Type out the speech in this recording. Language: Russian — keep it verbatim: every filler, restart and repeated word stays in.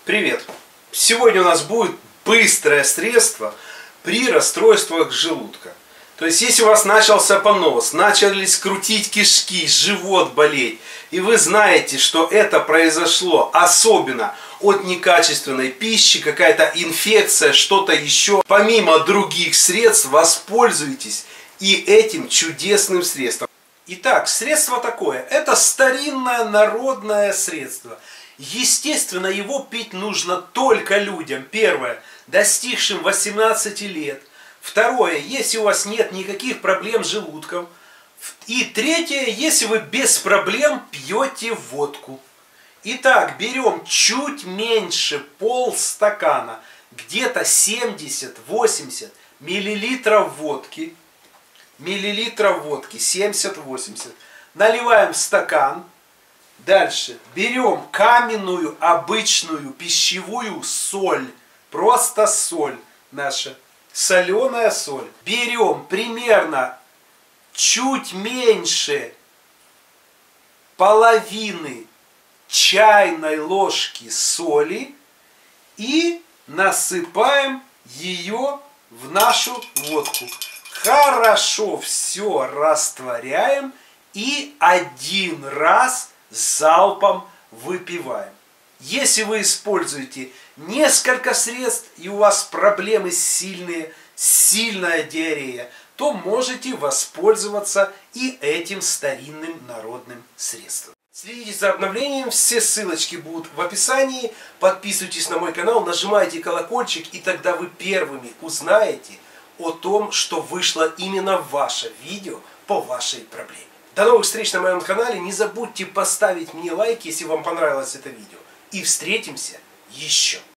Привет! Сегодня у нас будет быстрое средство при расстройствах желудка. То есть, если у вас начался понос, начали скрутить кишки, живот болеть, и вы знаете, что это произошло особенно от некачественной пищи, какая-то инфекция, что-то еще, помимо других средств, воспользуйтесь и этим чудесным средством. Итак, средство такое. Это старинное народное средство. Естественно, его пить нужно только людям. Первое, достигшим восемнадцати лет. Второе, если у вас нет никаких проблем с желудком. И третье, если вы без проблем пьете водку. Итак, берем чуть меньше полстакана, где-то семьдесят-восемьдесят миллилитров водки. Миллилитров водки, семьдесят-восемьдесят. Наливаем в стакан. Дальше берем каменную обычную пищевую соль. Просто соль наша. Соленая соль. Берем примерно чуть меньше половины чайной ложки соли и насыпаем ее в нашу водку. Хорошо все растворяем и один раз залпом выпиваем. Если вы используете несколько средств и у вас проблемы сильные, сильная диарея, то можете воспользоваться и этим старинным народным средством. Следите за обновлением, все ссылочки будут в описании. Подписывайтесь на мой канал, нажимайте колокольчик, и тогда вы первыми узнаете о том, что вышло именно ваше видео по вашей проблеме. До новых встреч на моем канале. Не забудьте поставить мне лайк, если вам понравилось это видео. И встретимся еще.